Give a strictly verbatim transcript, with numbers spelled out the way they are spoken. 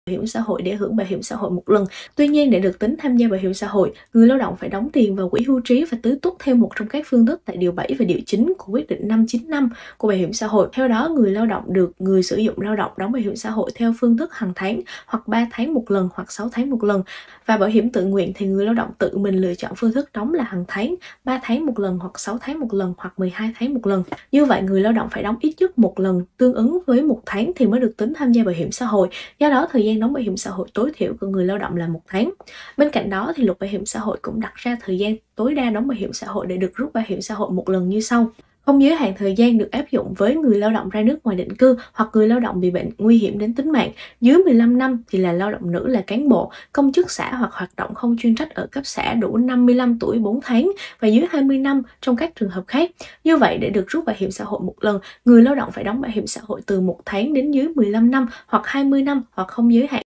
hiểm xã hội để hưởng bảo hiểm xã hội một lần. Tuy nhiên, để được tính tham gia bảo hiểm xã hội, người lao động phải đóng tiền vào quỹ hưu trí và tứ túc theo một trong các phương thức tại điều bảy và điều chín của quyết định năm chín năm của bảo hiểm xã hội. Theo đó, người lao động được người sử dụng lao động đóng bảo hiểm xã hội theo phương thức hàng tháng hoặc ba tháng một lần hoặc sáu tháng một lần. Và bảo hiểm tự nguyện thì người lao động tự mình lựa chọn phương thức đóng là hàng tháng, ba tháng một lần hoặc sáu tháng một lần hoặc mười hai tháng một lần. Như vậy, người lao động phải đóng ít nhất một lần tương ứng với một tháng thì mới được tính tham gia bảo hiểm xã hội. Do đó, thời gian đóng bảo hiểm xã hội tối thiểu của người lao động là một tháng. Bên cạnh đó, thì luật bảo hiểm xã hội cũng đặt ra thời gian tối đa đóng bảo hiểm xã hội để được rút bảo hiểm xã hội một lần như sau. Không giới hạn thời gian được áp dụng với người lao động ra nước ngoài định cư hoặc người lao động bị bệnh nguy hiểm đến tính mạng. Dưới mười lăm năm thì là lao động nữ là cán bộ, công chức xã hoặc hoạt động không chuyên trách ở cấp xã đủ năm mươi lăm tuổi bốn tháng và dưới hai mươi năm trong các trường hợp khác. Như vậy, để được rút bảo hiểm xã hội một lần, người lao động phải đóng bảo hiểm xã hội từ một tháng đến dưới mười lăm năm hoặc hai mươi năm hoặc không giới hạn.